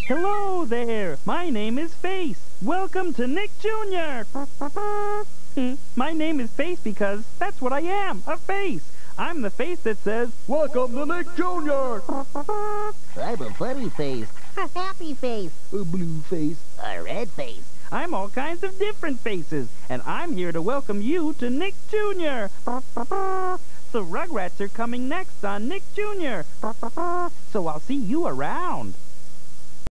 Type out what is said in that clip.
Hello there! My name is Face. Welcome to Nick Jr. My name is Face because that's what I am, a face. I'm the face that says, "Welcome to Nick Jr." I'm a funny face, a happy face, A blue face. a red face. I'm all kinds of different faces, and I'm here to welcome you to Nick Jr. The Rugrats are coming next on Nick Jr. So I'll see you around.